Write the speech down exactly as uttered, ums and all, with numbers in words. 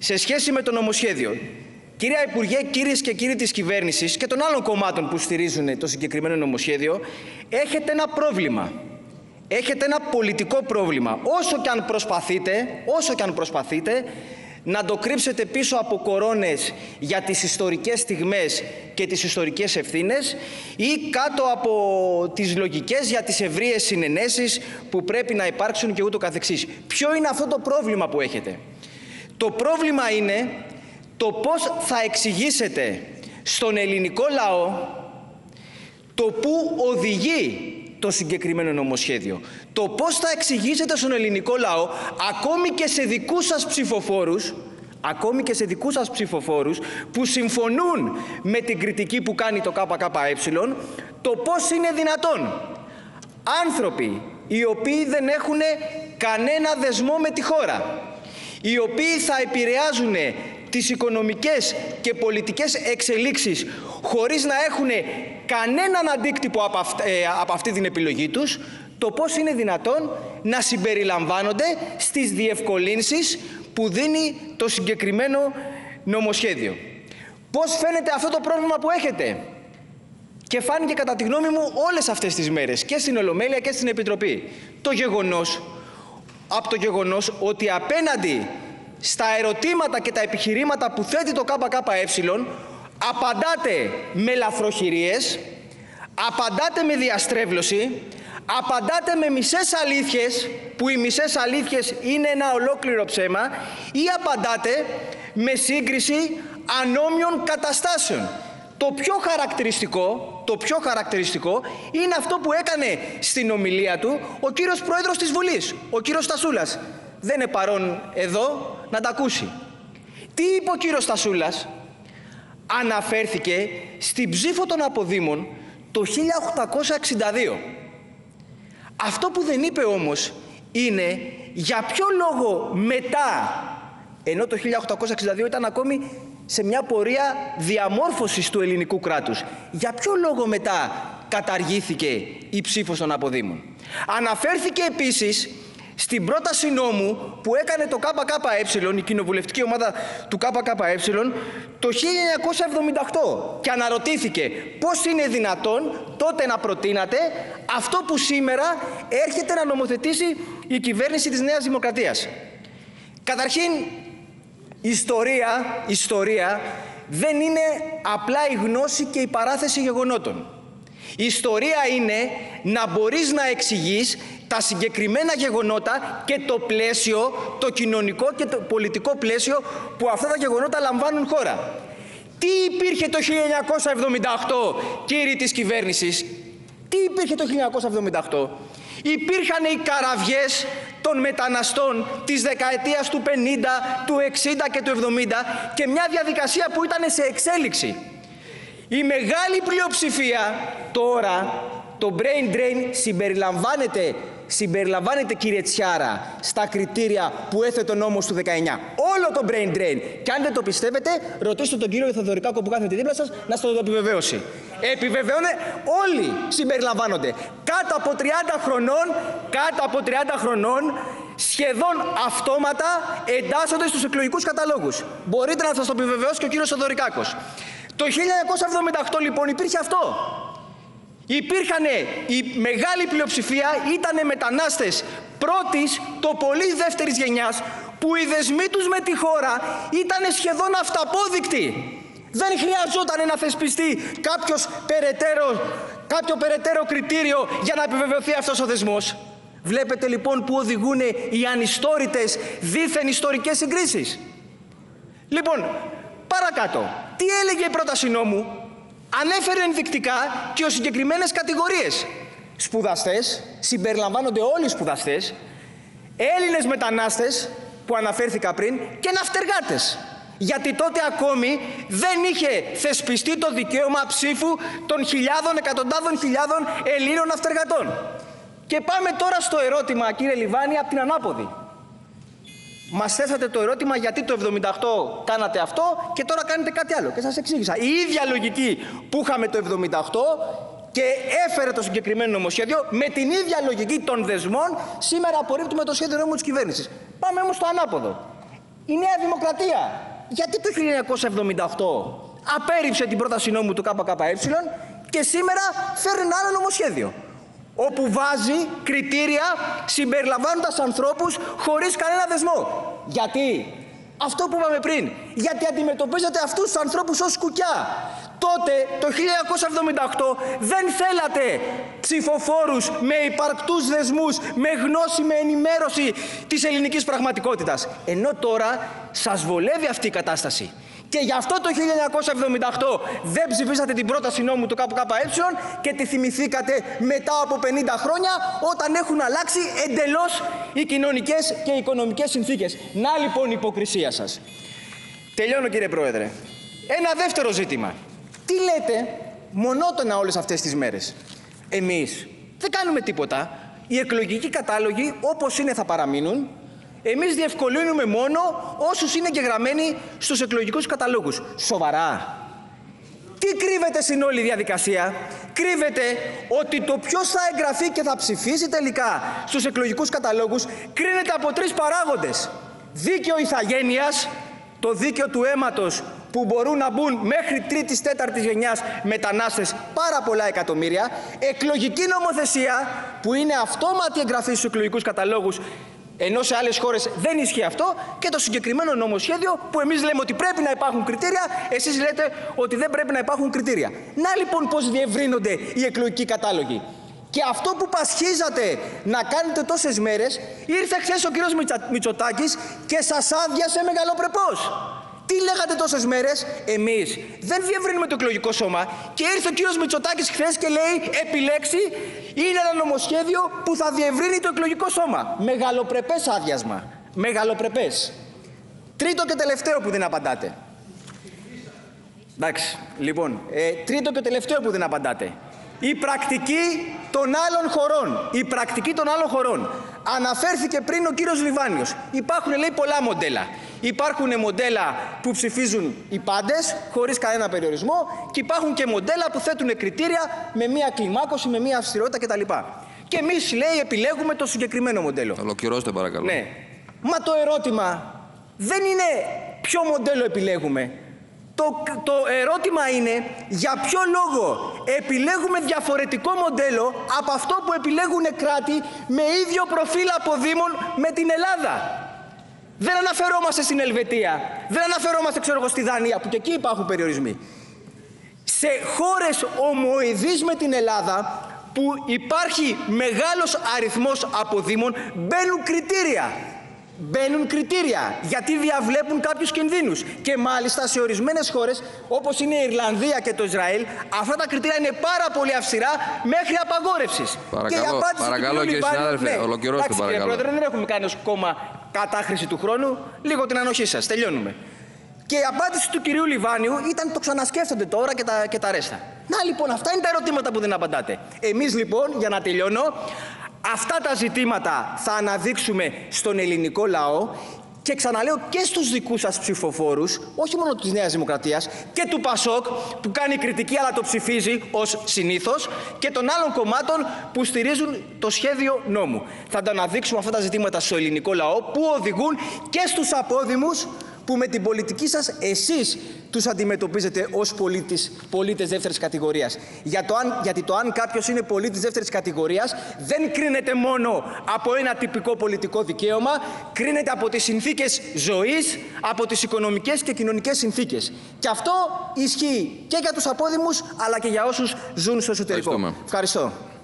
σε σχέση με το νομοσχέδιο. Κυρία Υπουργέ, κυρίες και κύριοι της κυβέρνησης και των άλλων κομμάτων που στηρίζουν το συγκεκριμένο νομοσχέδιο, έχετε ένα πρόβλημα. Έχετε ένα πολιτικό πρόβλημα. Όσο και αν προσπαθείτε, όσο και αν προσπαθείτε να το κρύψετε πίσω από κορώνες για τις ιστορικές στιγμές και τις ιστορικές ευθύνες ή κάτω από τις λογικές για τις ευρείες συνενέσεις που πρέπει να υπάρξουν και ούτω καθεξής. Ποιο είναι αυτό το πρόβλημα που έχετε? Το πρόβλημα είναι το πώς θα εξηγήσετε στον ελληνικό λαό το πού οδηγεί το συγκεκριμένο νομοσχέδιο. Το πώς θα εξηγήσετε στον ελληνικό λαό, ακόμη και σε δικούς σας ψηφοφόρους, ακόμη και σε δικούς σας ψηφοφόρους που συμφωνούν με την κριτική που κάνει το ΚΚΕ, το πώς είναι δυνατόν άνθρωποι οι οποίοι δεν έχουν κανένα δεσμό με τη χώρα, οι οποίοι θα επηρεάζουν τις οικονομικές και πολιτικές εξελίξεις χωρίς να έχουν κανέναν αντίκτυπο από, αυ, ε, από αυτή την επιλογή τους, το πώς είναι δυνατόν να συμπεριλαμβάνονται στις διευκολύνσεις που δίνει το συγκεκριμένο νομοσχέδιο. Πώς φαίνεται αυτό το πρόβλημα που έχετε? Και φάνηκε κατά τη γνώμη μου όλες αυτές τις μέρες και στην Ολομέλεια και στην Επιτροπή. Το γεγονός, από το γεγονός ότι απέναντι στα ερωτήματα και τα επιχειρήματα που θέτει το ΚΚΕ απαντάτε με λαθροχειρίες, απαντάτε με διαστρέβλωση, απαντάτε με μισές αλήθειες, που οι μισές αλήθειες είναι ένα ολόκληρο ψέμα, ή απαντάτε με σύγκριση ανώμοιων καταστάσεων. Το πιο χαρακτηριστικό, το πιο χαρακτηριστικό είναι αυτό που έκανε στην ομιλία του ο κύριος Πρόεδρος της Βουλής, ο κύριος Στασούλας. Δεν είναι παρόν εδώ να τα ακούσει. Τι είπε ο κύριος Στασούλας? Αναφέρθηκε στην ψήφο των αποδήμων το χίλια οκτακόσια εξήντα δύο. Αυτό που δεν είπε όμως είναι για ποιο λόγο μετά, ενώ το χίλια οκτακόσια εξήντα δύο ήταν ακόμη σε μια πορεία διαμόρφωσης του ελληνικού κράτους, για ποιο λόγο μετά καταργήθηκε η ψήφος των αποδήμων. Αναφέρθηκε επίσης στην πρόταση νόμου που έκανε το ΚΚΕ, η κοινοβουλευτική ομάδα του ΚΚΕ, το χίλια εννιακόσια εβδομήντα οκτώ και αναρωτήθηκε πώς είναι δυνατόν τότε να προτείνατε αυτό που σήμερα έρχεται να νομοθετήσει η κυβέρνηση της Νέας Δημοκρατίας. Καταρχήν, ιστορία, ιστορία δεν είναι απλά η γνώση και η παράθεση γεγονότων. Η ιστορία είναι να μπορείς να εξηγείς τα συγκεκριμένα γεγονότα και το πλαίσιο, το κοινωνικό και το πολιτικό πλαίσιο που αυτά τα γεγονότα λαμβάνουν χώρα. Τι υπήρχε το χίλια εννιακόσια εβδομήντα οκτώ, κύριοι της κυβέρνησης? Τι υπήρχε το χίλια εννιακόσια εβδομήντα οκτώ? Υπήρχαν οι καραβιές των μεταναστών της δεκαετίας του πενήντα, του εξήντα και του εβδομήντα και μια διαδικασία που ήταν σε εξέλιξη. Η μεγάλη πλειοψηφία τώρα, το brain drain συμπεριλαμβάνεται, συμπεριλαμβάνεται κύριε Τσιάρα στα κριτήρια που έθετε ο νόμος του δεκαεννιά. Όλο το brain drain. Και αν δεν το πιστεύετε, ρωτήστε τον κύριο Θοδωρικάκο που κάθεται δίπλα σας να σας το επιβεβαίωσει. Επιβεβαιώνε, όλοι συμπεριλαμβάνονται. Κάτω από τριάντα χρονών, κάτω από τριάντα χρονών, σχεδόν αυτόματα εντάσσονται στους εκλογικούς καταλόγους. Μπορείτε να σας το επιβεβαιώσει και ο κύριος Θοδωρικάκος. Το χίλια εννιακόσια εβδομήντα οκτώ λοιπόν υπήρχε αυτό. Υπήρχανε, η μεγάλη πλειοψηφία ήτανε μετανάστες πρώτης, το πολύ δεύτερης γενιάς, που οι δεσμοί τους με τη χώρα ήτανε σχεδόν αυταπόδεικτοι. Δεν χρειαζόταν να θεσπιστεί κάποιος περαιτέρω, κάποιο περαιτέρω κριτήριο για να επιβεβαιωθεί αυτός ο δεσμός. Βλέπετε λοιπόν που οδηγούν οι ανιστόρητες δίθεν ιστορικές συγκρίσεις. Λοιπόν, παρακάτω, τι έλεγε η πρόταση νόμου? Ανέφερε ενδεικτικά και ως συγκεκριμένες κατηγορίες. Σπουδαστές, συμπεριλαμβάνονται όλοι οι σπουδαστές, Έλληνες μετανάστες που αναφέρθηκα πριν και ναυτεργάτες. Γιατί τότε ακόμη δεν είχε θεσπιστεί το δικαίωμα ψήφου των χιλιάδων, εκατοντάδων χιλιάδων Ελλήνων ναυτεργατών. Και πάμε τώρα στο ερώτημα, κύριε Λιβάνη, από την ανάποδη. Μας θέσατε το ερώτημα γιατί το εβδομήντα οκτώ κάνατε αυτό και τώρα κάνετε κάτι άλλο. Και σας εξήγησα. Η ίδια λογική που είχαμε το εβδομήντα οκτώ και έφερε το συγκεκριμένο νομοσχέδιο, με την ίδια λογική των δεσμών, σήμερα απορρίπτουμε το σχέδιο νόμου της κυβέρνησης. Πάμε όμως στο ανάποδο. Η Νέα Δημοκρατία, γιατί το χίλια εννιακόσια εβδομήντα οκτώ απέρριψε την πρόταση νόμου του ΚΚΕ και σήμερα φέρνει ένα άλλο νομοσχέδιο, όπου βάζει κριτήρια συμπεριλαμβάνοντας ανθρώπους χωρίς κανένα δεσμό. Γιατί? Αυτό που είπαμε πριν. Γιατί αντιμετωπίζετε αυτούς τους ανθρώπους ως κουκιά. Τότε, το χίλια εννιακόσια εβδομήντα οκτώ, δεν θέλατε ψηφοφόρους με υπαρκτούς δεσμούς, με γνώση, με ενημέρωση της ελληνικής πραγματικότητας. Ενώ τώρα σας βολεύει αυτή η κατάσταση. Και γι' αυτό το χίλια εννιακόσια εβδομήντα οκτώ δεν ψηφίσατε την πρόταση νόμου του ΚΚΕ και τη θυμηθήκατε μετά από πενήντα χρόνια, όταν έχουν αλλάξει εντελώς οι κοινωνικές και οι οικονομικές συνθήκες. Να λοιπόν η υποκρισία σας. Τελειώνω, κύριε Πρόεδρε. Ένα δεύτερο ζήτημα. Τι λέτε μονότονα όλες αυτές τις μέρες? Εμείς δεν κάνουμε τίποτα. Οι εκλογικοί κατάλογοι όπως είναι θα παραμείνουν. Εμείς διευκολύνουμε μόνο όσους είναι εγγεγραμμένοι στους εκλογικούς καταλόγους. Σοβαρά? Τι κρύβεται στην όλη διαδικασία? Κρύβεται ότι το ποιος θα εγγραφεί και θα ψηφίσει τελικά στους εκλογικούς καταλόγους κρίνεται από τρεις παράγοντες. Δίκαιο ηθαγένειας, το δίκαιο του αίματος, που μπορούν να μπουν μέχρι τρίτης, τέταρτης γενιάς μετανάστες πάρα πολλά εκατομμύρια, εκλογική νομοθεσία που είναι αυτόματη εγγραφή στους εκλογικούς καταλόγους, ενώ σε άλλες χώρες δεν ισχύει αυτό, και το συγκεκριμένο νομοσχέδιο που εμείς λέμε ότι πρέπει να υπάρχουν κριτήρια, εσείς λέτε ότι δεν πρέπει να υπάρχουν κριτήρια. Να λοιπόν πώς διευρύνονται οι εκλογικοί κατάλογοι. Και αυτό που πασχίζατε να κάνετε τόσες μέρες, ήρθε χθες ο κύριος Μητσοτάκης και σας άδειασε μεγαλοπρεπώς. Τι λέγατε τόσες μέρες? Εμείς δεν διευρύνουμε το εκλογικό σώμα. Και ήρθε ο κύριος Μητσοτάκης χθες και λέει, επιλέξει, είναι ένα νομοσχέδιο που θα διευρύνει το εκλογικό σώμα. Μεγαλοπρεπές άδειασμα. Μεγαλοπρεπές. Τρίτο και τελευταίο που δεν απαντάτε. Εντάξει, λοιπόν, ε, τρίτο και τελευταίο που δεν απαντάτε. Η πρακτική των άλλων χωρών. Η πρακτική των άλλων χωρών. Αναφέρθηκε πριν ο κύριος Λιβάνιος. Υπάρχουν, λέει, πολλά μοντέλα. Υπάρχουν μοντέλα που ψηφίζουν οι πάντες, χωρίς κανένα περιορισμό, και υπάρχουν και μοντέλα που θέτουν κριτήρια με μία κλιμάκωση, με μία αυστηρότητα κτλ. Και εμείς, λέει, επιλέγουμε το συγκεκριμένο μοντέλο. Ολοκληρώστε, παρακαλώ. Ναι. Μα το ερώτημα δεν είναι ποιο μοντέλο επιλέγουμε. Το, το ερώτημα είναι για ποιο λόγο επιλέγουμε διαφορετικό μοντέλο από αυτό που επιλέγουν κράτη με ίδιο προφίλ αποδήμων με την Ελλάδα. Δεν αναφερόμαστε στην Ελβετία, δεν αναφερόμαστε, ξέρω εγώ, στη Δανία, που και εκεί υπάρχουν περιορισμοί. Σε χώρες ομοειδείς με την Ελλάδα, που υπάρχει μεγάλος αριθμός αποδήμων, μπαίνουν κριτήρια. Μπαίνουν κριτήρια, γιατί διαβλέπουν κάποιους κινδύνους. Και μάλιστα σε ορισμένες χώρες, όπως είναι η Ιρλανδία και το Ισραήλ, αυτά τα κριτήρια είναι πάρα πολύ αυστηρά, μέχρι απαγόρευσης. Παρακαλώ, και η απάντηση παρακαλώ του κύριε συνάδελφε, ναι, ολοκληρώστε, παρακαλώ. Κύριε Πρόεδρε, δεν έχουμε κάνει ως κόμμα κατάχρηση του χρόνου. Λίγο την ανοχή σας. Τελειώνουμε. Και η απάντηση του κυρίου Λιβάνιου ήταν το ξανασκέφτονται τώρα και τα, και τα ρέστα. Να λοιπόν, αυτά είναι τα ερωτήματα που δεν απαντάτε. Εμείς λοιπόν, για να τελειώνω, αυτά τα ζητήματα θα αναδείξουμε στον ελληνικό λαό και ξαναλέω και στους δικούς σας ψηφοφόρους, όχι μόνο της Νέας Δημοκρατίας, και του ΠΑΣΟΚ που κάνει κριτική αλλά το ψηφίζει ως συνήθως, και των άλλων κομμάτων που στηρίζουν το σχέδιο νόμου. Θα τα αναδείξουμε αυτά τα ζητήματα στο ελληνικό λαό που οδηγούν και στους απόδημους που με την πολιτική σας εσείς τους αντιμετωπίζετε ως πολίτες, πολίτες δεύτερης κατηγορίας. Για το αν, γιατί το αν κάποιος είναι πολίτης δεύτερης κατηγορίας δεν κρίνεται μόνο από ένα τυπικό πολιτικό δικαίωμα, κρίνεται από τις συνθήκες ζωής, από τις οικονομικές και κοινωνικές συνθήκες. Και αυτό ισχύει και για τους απόδημους αλλά και για όσους ζουν στο εσωτερικό. Ευχαριστούμε. Ευχαριστώ.